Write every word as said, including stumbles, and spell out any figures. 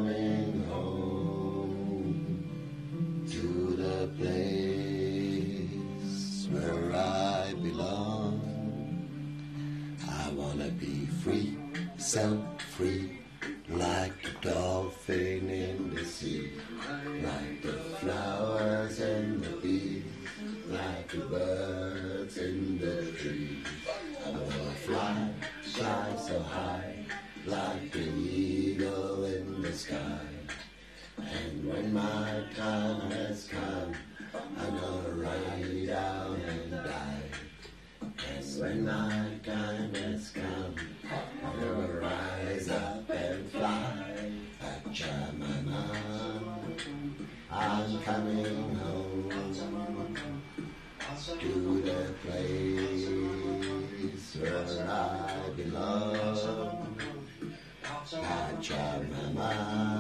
coming home to the place where I belong. I wanna be free, self-free, like the dolphin in the sea, like the flowers and the bees, like the birds in the trees. I wanna fly, fly so high, like an eagle in the sky. And when my time has come, I'm gonna ride out and die. And when my time has come, I'm gonna rise up and fly. Pachamama, I'm coming home to the place where I belong. Pachamama,